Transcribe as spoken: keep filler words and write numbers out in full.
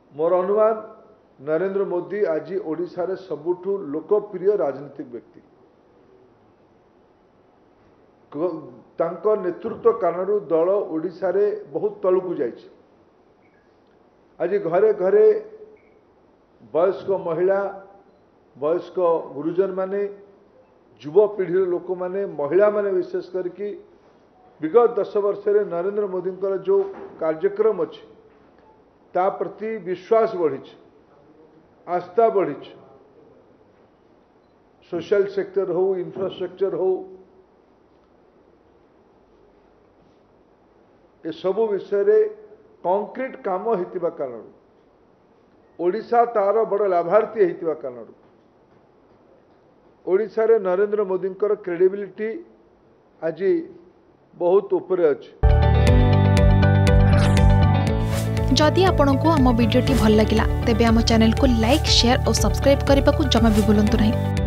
मोर अनुमान नरेंद्र मोदी आज ओडिशा रे सबुठु लोकप्रिय राजनीतिक व्यक्ति तांको नेतृत्व कारण दल ओडिशा रे बहुत तलकू जाइए। आज घरे घरे वयस्क महिला वयस्क गुरुजन माने युवपीढ़ी लोक माने महिला माने विशेष करके विगत दस वर्ष रे नरेंद्र मोदी जो कार्यक्रम अच्छी ता प्रति विश्वास बढ़ी, आस्था बढ़ी। सोशल सेक्टर हो, इंफ्रास्ट्रक्चर हो, ये सबु विषय रे कंक्रीट काम होइतिबा कारण ओडिशा तार बड़ लाभार्थी होइतिबा कारण ओडिशा रे नरेंद्र मोदी क्रेडिबिलिटी आज बहुत ऊपर अछि। जदि आपंक आम भिडी भल लगा तेब आम चैनल को लाइक, शेयर और सब्सक्राइब करने को जमा भी भूलु नहीं।